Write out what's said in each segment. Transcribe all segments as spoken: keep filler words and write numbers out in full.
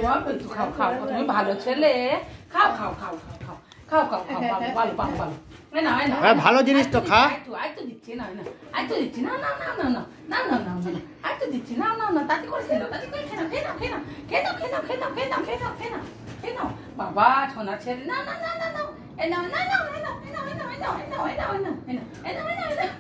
অল্প একটু খাও খাও তুমি ভালো ছেলে খাও খাও খাও খাও খাও খাও খাও খাও ভালো ভালো ভালো ভালো ভালো জিনিস তো খা আই তো দিচ্ছি না না আই তো দিচ্ছি না না না না না না না না না আই তো দিচ্ছি না না না তাতে করে খেলো তাতে করে খেলো খেয়ে নাও খেয়ে নাও খেয়ে নাও খেয়ে নাও খেয়ে নাও খেয়ে নাও খেয়ে নাও খেয়ে নাও বাবা সোনা ছেলে না না না না না এই নাও না নাও এই নাও এই নাও এই নাও এই নাও এই নাও এই নাও এই নাও এই নাও এই নাও এই নাও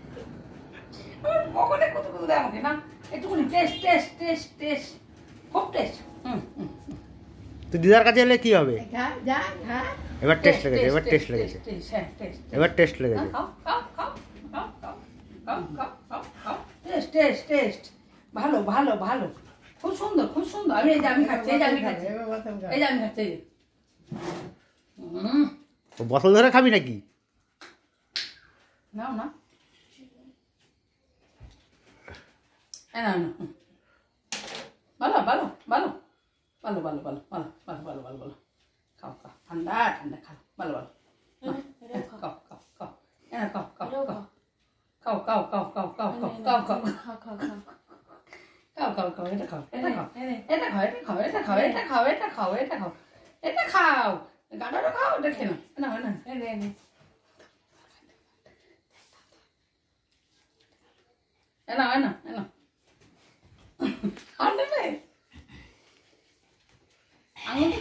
মগনে কত কত দেয় আমাকে না একটুখানি টেস্ট টেস্ট টেস্ট টেস্ট খুব টেস্ট হুম হুম তো দিদার কাছে এলে কি হবে যা যা এবার টেস্ট লেগেছে এবার টেস্ট লেগেছে এবার টেস্ট লেগেছে টেস্ট টেস্ট টেস্ট ভালো ভালো ভালো খুব সুন্দর খুব সুন্দর আমি এই যে আমি খাচ্ছি এই যে আমি খাচ্ছি এই যে আমি খাচ্ছি বোতল ধরে খাবি নাকি নাও না না না ভালো ভালো ভালো ভালো ভালো ভালো ভালো ভালো ভালো ভালো ভালো খাও খাও ঠান্ডা ঠান্ডা খাও ভালো ভালো খাও খাও খাও এনা খাও খাও খাও খাও খাও খাও খাও খাও খাও খাও খাও খাও খাও খাও এটা খাও এটা খাও এটা খাও এটা খাও এটা খাও এটা খাও এটা খাও এটা খাও এটা খাও গাডাটা খাও এটা খেয়ে নাও না না এনে এনে এনা এনা এনা আন্ডে আঙুল